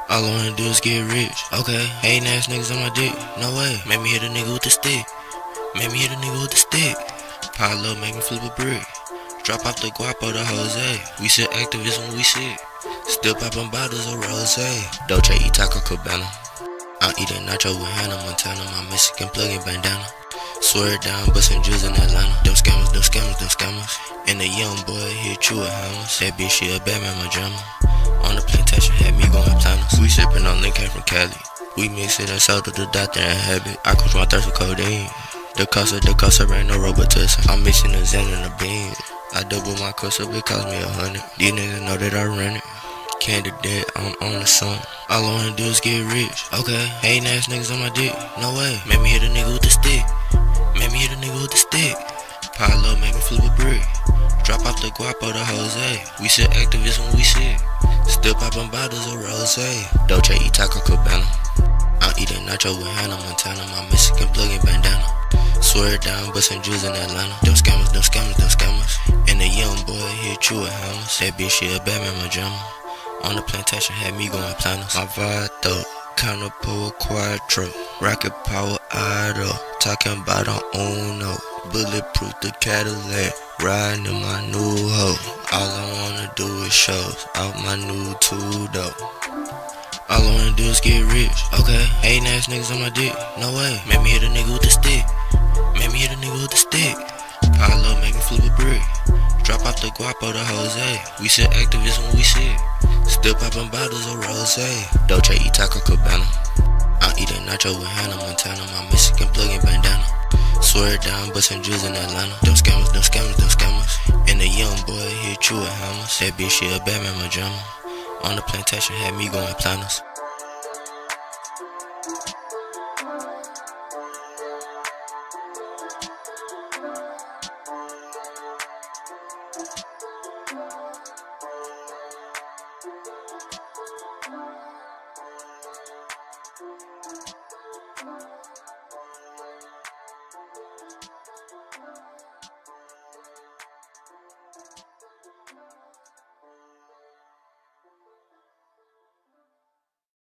All I wanna do is get rich. Okay, hating ass niggas on my dick. No way. Make me hit a nigga with the stick. Make me hit a nigga with the stick. Pile up, make me flip a brick. Drop off the guapo to Jose. We sit activists when we sick. Still popping bottles of rose. Dolce eat Taco Cabana. I'm eating nacho with Hannah Montana. My Mexican plug-in bandana. Swear it down, bustin' Jews in Atlanta. Them scammers, them scammers, them scammers. And the young boy hit you with hammers. That bitch, she a Batman, my drama. On the plantation, had me going platinum. We sippin' on Link came from Cali. We mix it and sold to the doctor and habit. I quench my thirst with codeine. The cost ain't no robot test. I'm mixing the Zen and the bean. I double my cost up, it cost me 100. These niggas know that I run it. Candidate, I'm on the song. All I wanna do is get rich. Okay, hating ass niggas on my dick. No way. Make me hit a nigga with the stick. Make me hit a nigga with the stick. Pile up, make me flip a brick. Drop off the guapo to Jose. We sit activists when we sick. Still popping bottles of rose. Dolce eat Taco Cabana. I'm eating nacho with Hannah Montana. My Mexican plug-in bandana. Swear it down, bustin' Jews in Atlanta. Them scammers, them scammers, them scammers. And the young boy hit you with hammers. That bitch, she a Batman, my drama. On the plantation, had me going platinum. My vibe though, kinda pull quattro. Rocket power idol. Talking about on Uno. Bulletproof the Cadillac. Riding in my new hoe. All I wanna do is shows. Out my new two-door. All I wanna do is get rich. Okay, hating ass niggas on my dick. No way. Make me hit a nigga with the stick. Make me hit a nigga with the stick. Pile up, make me flip a brick. Drop off the guapo to Jose. We sit activists when we sick. Still popping bottles of rose. Dolce eat Taco Cabana. I'm eating nacho with Hannah Montana. My Mexican plug-in bandana. Swear it down, bustin' Jews in Atlanta. Them scammers, them scammers, them scammers. And the young boy hit you with hammers. That bitch, she a Batman, my drama. On the plantation, had me going platinum.